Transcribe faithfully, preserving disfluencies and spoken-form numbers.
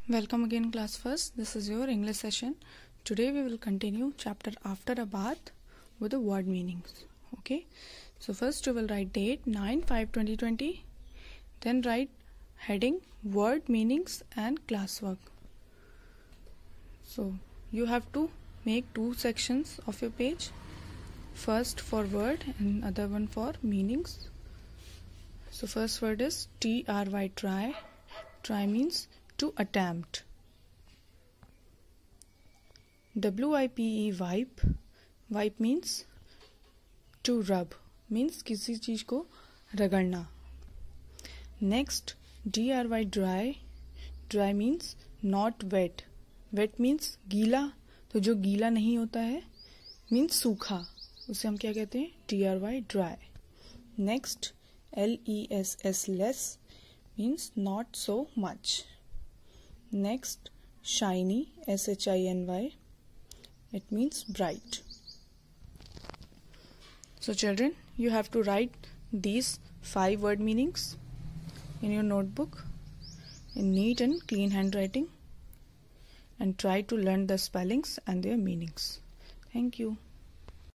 Welcome again class first. This is your English session. Today we will continue chapter after a bath with the word meanings. Okay. So first you will write date nine five twenty twenty. Then write heading word meanings and classwork. So you have to make two sections of your page. First for word and other one for meanings. So first word is T R Y try. Try means to attempt. W I P E wipe. Wipe means to rub, means किसी चीज को रगड़ना. Next D R Y dry. Dry means not wet. Wet means गीला, तो जो गीला नहीं होता है means सूखा, उसे हम क्या कहते हैं? D R Y dry. Next L E S S less means not so much. Next shiny, S H I N Y, it means bright. So children, you have to write these five word meanings in your notebook in neat and clean handwriting and try to learn the spellings and their meanings. Thank you.